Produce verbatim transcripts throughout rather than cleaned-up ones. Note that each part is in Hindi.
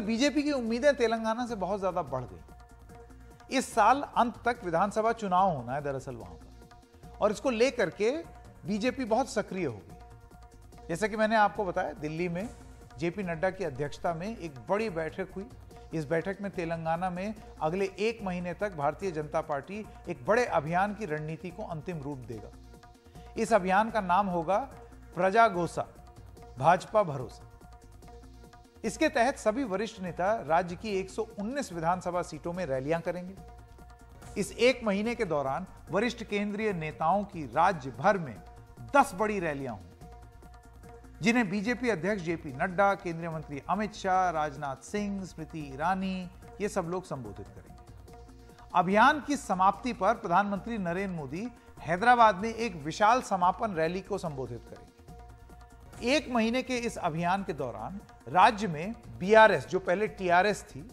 बीजेपी की उम्मीदें तेलंगाना से बहुत ज्यादा बढ़ गई। इस साल अंत तक विधानसभा चुनाव होना है दरअसल वहां पर, और इसको लेकर के बीजेपी बहुत सक्रिय हो गई। जैसा कि मैंने आपको बताया, दिल्ली में जेपी नड्डा की अध्यक्षता में एक बड़ी बैठक हुई। इस बैठक में तेलंगाना में अगले एक महीने तक भारतीय जनता पार्टी एक बड़े अभियान की रणनीति को अंतिम रूप देगा। इस अभियान का नाम होगा प्रजा गोसा, भाजपा भरोसा। इसके तहत सभी वरिष्ठ नेता राज्य की एक सौ उन्नीस विधानसभा सीटों में रैलियां करेंगे। इस एक महीने के दौरान वरिष्ठ केंद्रीय नेताओं की राज्य भर में दस बड़ी रैलियां होंगी, जिन्हें बीजेपी अध्यक्ष जेपी नड्डा, केंद्रीय मंत्री अमित शाह, राजनाथ सिंह, स्मृति ईरानी, ये सब लोग संबोधित करेंगे। अभियान की समाप्ति पर प्रधानमंत्री नरेंद्र मोदी हैदराबाद में एक विशाल समापन रैली को संबोधित करेंगे। एक महीने के इस अभियान के दौरान राज्य में बीआरएस, जो पहले टीआरएस थी,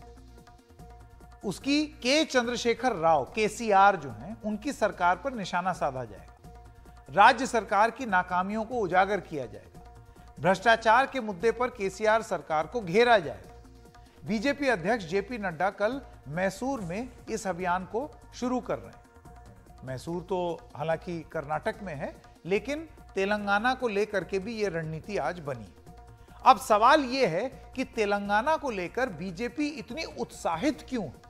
उसकी के चंद्रशेखर राव, केसीआर जो हैं, उनकी सरकार पर निशाना साधा जाएगा। राज्य सरकार की नाकामियों को उजागर किया जाएगा। भ्रष्टाचार के मुद्दे पर केसीआर सरकार को घेरा जाएगा। बीजेपी अध्यक्ष जेपी नड्डा कल मैसूर में इस अभियान को शुरू कर रहे हैं। मैसूर तो हालांकि कर्नाटक में है, लेकिन तेलंगाना को लेकर के भी यह रणनीति आज बनी। अब सवाल यह है कि तेलंगाना को लेकर बीजेपी इतनी उत्साहित क्यों है,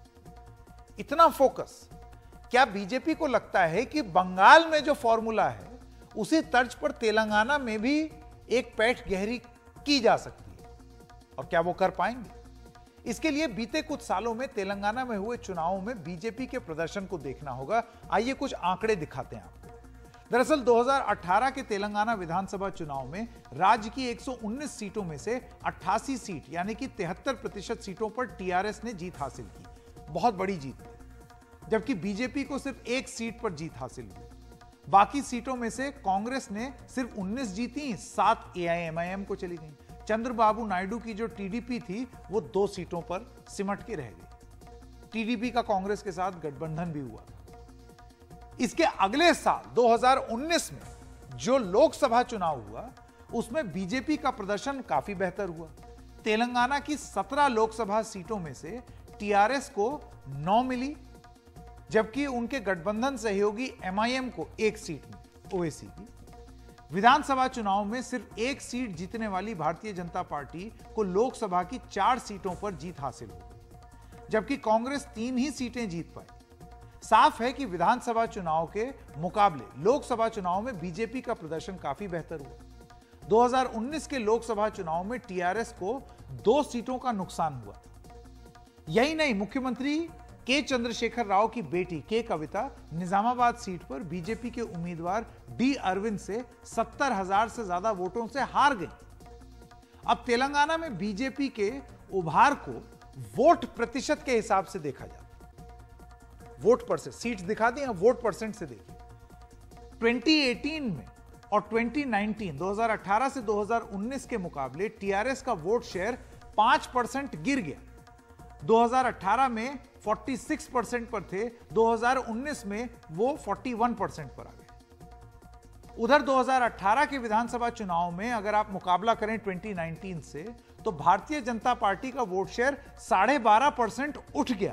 इतना फोकस? क्या बीजेपी को लगता है कि बंगाल में जो फॉर्मूला है उसी तर्ज पर तेलंगाना में भी एक पैठ गहरी की जा सकती है, और क्या वो कर पाएंगे? इसके लिए बीते कुछ सालों में तेलंगाना में हुए चुनावों में बीजेपी के प्रदर्शन को देखना होगा। आइए कुछ आंकड़े दिखाते हैं आपको। दरअसल दो हज़ार अठारह के तेलंगाना विधानसभा चुनाव में राज्य की एक सौ उन्नीस सीटों में से अट्ठासी सीट यानी कि तिहत्तर प्रतिशत सीटों पर टीआरएस ने जीत हासिल की, बहुत बड़ी जीत थी, जबकि बीजेपी को सिर्फ एक सीट पर जीत हासिल हुई। बाकी सीटों में से कांग्रेस ने सिर्फ उन्नीस जीती, सात एआईएमआईएम को चली गई। चंद्रबाबू नायडू की जो टीडीपी थी वो दो सीटों पर सिमट के रह गई। टीडीपी का कांग्रेस के साथ गठबंधन भी हुआ। इसके अगले साल दो हज़ार उन्नीस में जो लोकसभा चुनाव हुआ उसमें बीजेपी का प्रदर्शन काफी बेहतर हुआ। तेलंगाना की सत्रह लोकसभा सीटों में से टीआरएस को नौ मिली, जबकि उनके गठबंधन सहयोगी एमआईएम को एक सीट मिली, ओवैसी की। विधानसभा चुनाव में सिर्फ एक सीट जीतने वाली भारतीय जनता पार्टी को लोकसभा की चार सीटों पर जीत हासिल हो गई, जबकि कांग्रेस तीन ही सीटें जीत पाई। साफ है कि विधानसभा चुनाव के मुकाबले लोकसभा चुनाव में बीजेपी का प्रदर्शन काफी बेहतर हुआ। दो हज़ार उन्नीस के लोकसभा चुनाव में टीआरएस को दो सीटों का नुकसान हुआ। यही नहीं, मुख्यमंत्री के चंद्रशेखर राव की बेटी के कविता निजामाबाद सीट पर बीजेपी के उम्मीदवार डी अरविंद से सत्तर हजार से ज्यादा वोटों से हार गई। अब तेलंगाना में बीजेपी के उभार को वोट प्रतिशत के हिसाब से देखा जाता है। वोट परसेंट, सीट्स दिखा दी, वोट परसेंट से देखिए। दो हज़ार अठारह में और दो हज़ार उन्नीस, दो हज़ार अठारह से दो हज़ार उन्नीस के मुकाबले टीआरएस का वोट शेयर पांच परसेंट गिर गया। दो हज़ार अठारह में छियालीस परसेंट पर थे, दो हज़ार उन्नीस में वो इकतालीस परसेंट पर आ गए। उधर दो हज़ार अठारह के विधानसभा चुनाव में अगर आप मुकाबला करें दो हज़ार उन्नीस से, तो भारतीय जनता पार्टी का वोट शेयर साढ़े बारह परसेंट उठ गया।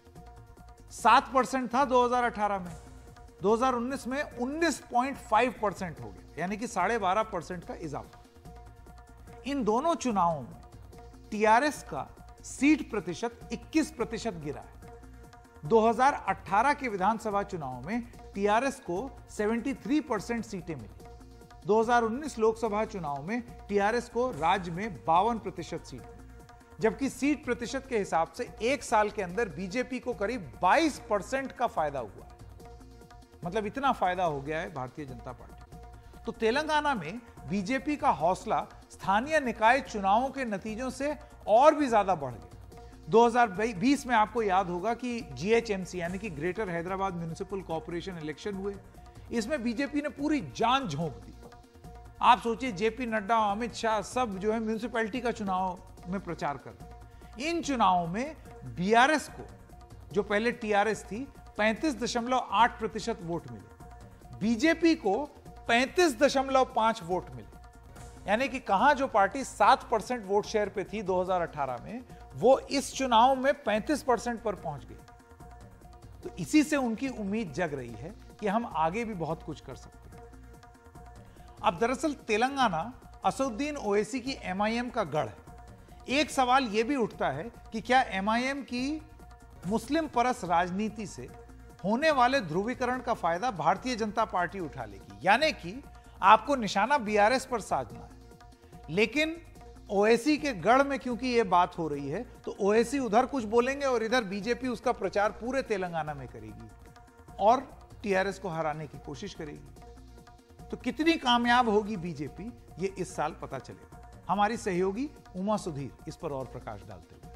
सात परसेंट था दो हज़ार अठारह में, दो हज़ार उन्नीस में उन्नीस पॉइंट पाँच परसेंट हो गया, यानी कि साढ़े बारह परसेंट का इजाफा। इन दोनों चुनावों में टीआरएस का सीट प्रतिशत इक्कीस प्रतिशत गिरा है। दो हज़ार अठारह के विधानसभा चुनाव में टीआरएस को तिहत्तर परसेंट सीटें मिली। दो हज़ार उन्नीस लोकसभा चुनाव में टीआरएस को राज्य में बावन प्रतिशत सीट मिली, जबकि सीट प्रतिशत के हिसाब से एक साल के अंदर बीजेपी को करीब बाईस परसेंट का फायदा हुआ है। मतलब इतना फायदा हो गया है भारतीय जनता पार्टी। तो तेलंगाना में बीजेपी का हौसला स्थानीय निकाय चुनावों के नतीजों से और भी ज्यादा बढ़ गया। दो हज़ार बीस में आपको याद होगा कि जीएचएमसी यानी कि greater Hyderabad municipal corporation election हुए। इसमें बीजेपी ने पूरी जान झोंक दी। आप सोचिए, जेपी नड्डा, अमित शाह सब जो है म्युनिसिपैलिटी का चुनाव में प्रचार कर रहे हैं। इन चुनावों में बीआरएस को, जो पहले टीआरएस थी, पैंतीस दशमलव आठ प्रतिशत वोट मिले, बीजेपी को पैंतीस दशमलव पांच वोट मिले। यानी कि कहां जो पार्टी सात परसेंट वोट शेयर पे थी दो हज़ार अठारह में, वो इस चुनाव में पैंतीस परसेंट पर पहुंच गई। तो इसी से उनकी उम्मीद जग रही है कि हम आगे भी बहुत कुछ कर सकते हैं। अब दरअसल तेलंगाना असदुद्दीन ओवैसी की एमआईएम का गढ़ है। एक सवाल यह भी उठता है कि क्या एमआईएम की मुस्लिम परस राजनीति से होने वाले ध्रुवीकरण का फायदा भारतीय जनता पार्टी उठा लेगी, यानी कि आपको निशाना बीआरएस पर साधना है। लेकिन ओवैसी के गढ़ में क्योंकि यह बात हो रही है, तो ओवैसी उधर कुछ बोलेंगे और इधर बीजेपी उसका प्रचार पूरे तेलंगाना में करेगी और टीआरएस को हराने की कोशिश करेगी। तो कितनी कामयाब होगी बीजेपी, ये इस साल पता चलेगा। हमारी सहयोगी उमा सुधीर इस पर और प्रकाश डालते हुए।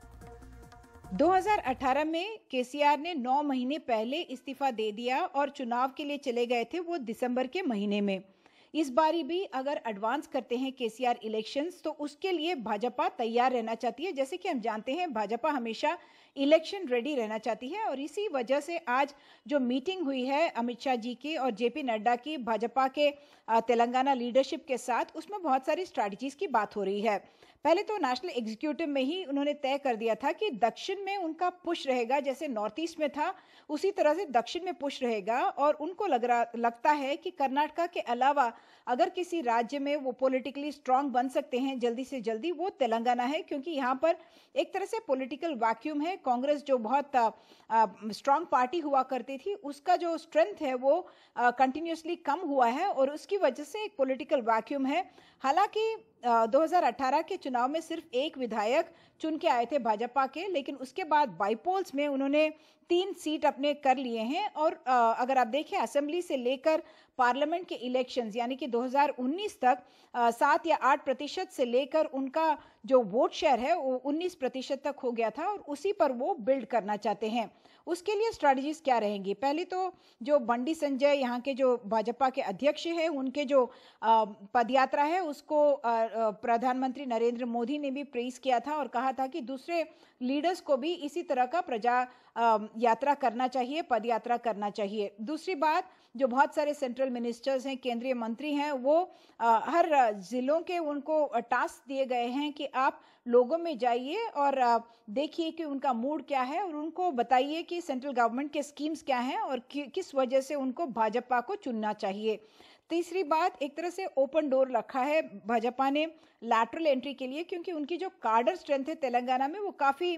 दो हज़ार अठारह में केसीआर ने नौ महीने पहले इस्तीफा दे दिया और चुनाव के लिए चले गए थे वो दिसंबर के महीने में। इस बारी भी अगर एडवांस करते हैं केसीआर इलेक्शंस तो उसके लिए भाजपा तैयार रहना चाहती है। जैसे कि हम जानते हैं भाजपा हमेशा इलेक्शन रेडी रहना चाहती है और इसी वजह से आज जो मीटिंग हुई है अमित शाह जी की और जेपी नड्डा की भाजपा के तेलंगाना लीडरशिप के साथ, उसमें बहुत सारी स्ट्रैटेजीज की बात हो रही है। पहले तो नेशनल एग्जीक्यूटिव में ही उन्होंने तय कर दिया था कि दक्षिण में उनका पुश रहेगा, जैसे नॉर्थ ईस्ट में था उसी तरह से दक्षिण में पुश रहेगा। और उनको लग रहा लगता है कि कर्नाटका के अलावा अगर किसी राज्य में वो पॉलिटिकली स्ट्रांग बन सकते हैं जल्दी से जल्दी, वो तेलंगाना है, क्योंकि यहाँ पर एक तरह से पॉलिटिकल वैक्यूम है। कांग्रेस जो बहुत स्ट्रांग पार्टी हुआ करती थी उसका जो स्ट्रेंथ है वो कंटिन्यूसली कम हुआ है और उसकी वजह से एक पॉलिटिकल वैक्यूम है। हालांकि दो हज़ार अठारह के चुनाव में सिर्फ एक विधायक चुन के आए थे भाजपा के, लेकिन उसके बाद बाईपोल्स में उन्होंने तीन सीट अपने कर लिए हैं। और अगर आप देखें असेंबली से लेकर पार्लियामेंट के इलेक्शंस यानी कि दो हज़ार उन्नीस तक सात या आठ प्रतिशत से लेकर उनका जो वोट शेयर है वो उन्नीस प्रतिशत तक हो गया था और उसी पर वो बिल्ड करना चाहते हैं। उसके लिए स्ट्रैटेजीज क्या रहेंगी? पहले तो जो बंडी संजय यहाँ के जो भाजपा के अध्यक्ष हैं उनके जो पदयात्रा है उसको प्रधानमंत्री नरेंद्र मोदी ने भी प्रेज किया था और कहा था कि दूसरे लीडर्स को भी इसी तरह का प्रजा यात्रा करना चाहिए, पद यात्रा करना चाहिए। दूसरी बात, जो बहुत सारे सेंट्रल मिनिस्टर्स हैं, केंद्रीय मंत्री हैं, वो आ, हर जिलों के उनको टास्क दिए गए हैं कि आप लोगों में जाइए और देखिए कि उनका मूड क्या है और उनको बताइए कि सेंट्रल गवर्नमेंट के स्कीम्स क्या हैं और कि, किस वजह से उनको भाजपा को चुनना चाहिए। तीसरी बात, एक तरह से ओपन डोर रखा है भाजपा ने लैटरल एंट्री के लिए, क्योंकि उनकी जो कार्डर स्ट्रेंथ है तेलंगाना में वो काफ़ी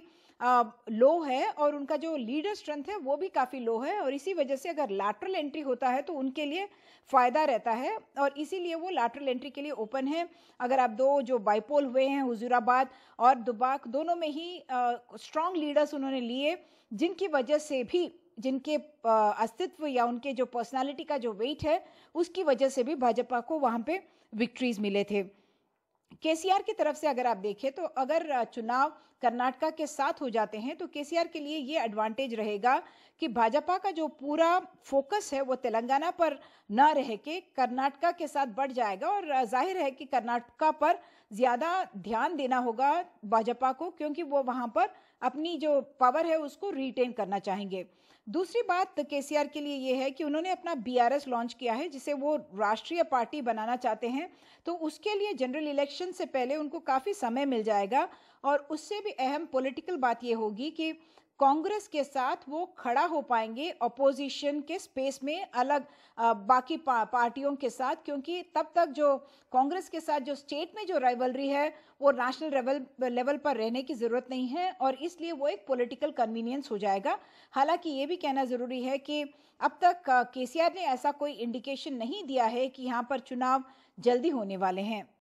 लो है और उनका जो लीडर स्ट्रेंथ है वो भी काफ़ी लो है और इसी वजह से अगर लैटरल एंट्री होता है तो उनके लिए फ़ायदा रहता है और इसीलिए वो लैटरल एंट्री के लिए ओपन है। अगर आप दो जो बाईपोल हुए हैं हुजूराबाद और दुबाक, दोनों में ही स्ट्रॉन्ग लीडर्स उन्होंने लिए, जिनकी वजह से भी जिनके अस्तित्व या उनके जो पर्सनालिटी का जो वेट है उसकी वजह से भी भाजपा को वहाँ पे विक्ट्रीज मिले थे। केसीआर की तरफ से अगर आप देखें तो अगर चुनाव कर्नाटका के साथ हो जाते हैं तो केसीआर के लिए ये एडवांटेज रहेगा कि भाजपा का जो पूरा फोकस है वो तेलंगाना पर न रह के कर्नाटका के साथ बढ़ जाएगा और जाहिर है कि कर्नाटका पर ज़्यादा ध्यान देना होगा भाजपा को, क्योंकि वो वहाँ पर अपनी जो पावर है उसको रिटेन करना चाहेंगे। दूसरी बात केसीआर के लिए ये है कि उन्होंने अपना बीआरएस लॉन्च किया है जिसे वो राष्ट्रीय पार्टी बनाना चाहते हैं, तो उसके लिए जनरल इलेक्शन से पहले उनको काफ़ी समय मिल जाएगा और उससे भी अहम पॉलिटिकल बात ये होगी कि कांग्रेस के साथ वो खड़ा हो पाएंगे अपोजिशन के स्पेस में अलग आ, बाकी पा, पार्टियों के साथ, क्योंकि तब तक जो कांग्रेस के साथ जो स्टेट में जो राइवलरी है वो नेशनल लेवल लेवल पर रहने की ज़रूरत नहीं है और इसलिए वो एक पॉलिटिकल कन्वीनियंस हो जाएगा। हालांकि ये भी कहना ज़रूरी है कि अब तक केसीआर ने ऐसा कोई इंडिकेशन नहीं दिया है कि यहाँ पर चुनाव जल्दी होने वाले हैं।